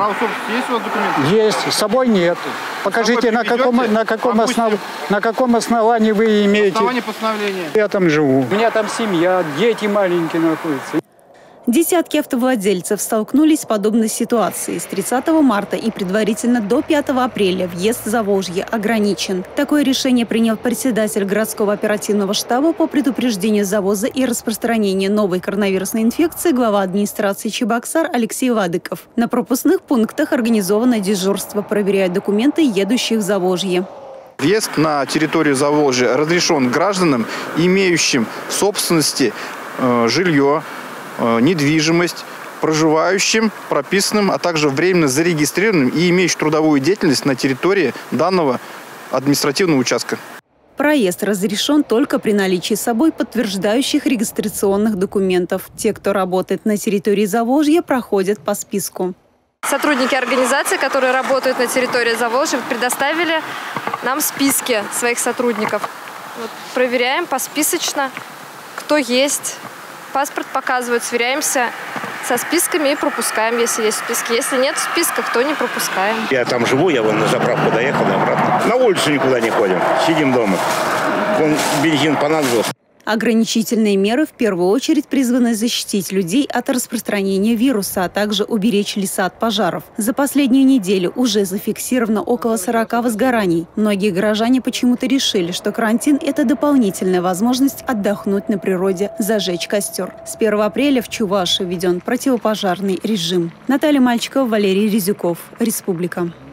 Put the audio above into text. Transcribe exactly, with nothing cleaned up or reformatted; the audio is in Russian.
Право собственности есть у вас документы? Есть, с собой нет. Покажите, на каком, на, каком основ... на каком основании вы имеете. На основании постановления. Я там живу. У меня там семья, дети маленькие находятся. Десятки автовладельцев столкнулись с подобной ситуацией. С тридцатого марта и предварительно до пятого апреля въезд в Заволжье ограничен. Такое решение принял председатель городского оперативного штаба по предупреждению завоза и распространения новой коронавирусной инфекции глава администрации Чебоксар Алексей Вадыков. На пропускных пунктах организовано дежурство, проверяют документы едущих в Заволжье. Въезд на территорию Заволжья разрешен гражданам, имеющим в собственности э, жилье, недвижимость, проживающим, прописанным, а также временно зарегистрированным и имеющим трудовую деятельность на территории данного административного участка. Проезд разрешен только при наличии с собой подтверждающих регистрационных документов. Те, кто работает на территории Заволжья, проходят по списку. Сотрудники организации, которые работают на территории Заволжья, предоставили нам списки своих сотрудников. Вот, проверяем посписочно, кто есть. Паспорт показывают, сверяемся со списками и пропускаем, если есть списки. Если нет списков, то не пропускаем. Я там живу, я вон на заправку доехал и обратно. На улицу никуда не ходим, сидим дома. Вон бензин понадобился. Ограничительные меры в первую очередь призваны защитить людей от распространения вируса, а также уберечь леса от пожаров. За последнюю неделю уже зафиксировано около сорока возгораний. Многие горожане почему-то решили, что карантин – это дополнительная возможность отдохнуть на природе, зажечь костер. С первого апреля в Чувашии введен противопожарный режим. Наталья Мальчикова, Валерий Резюков. Республика.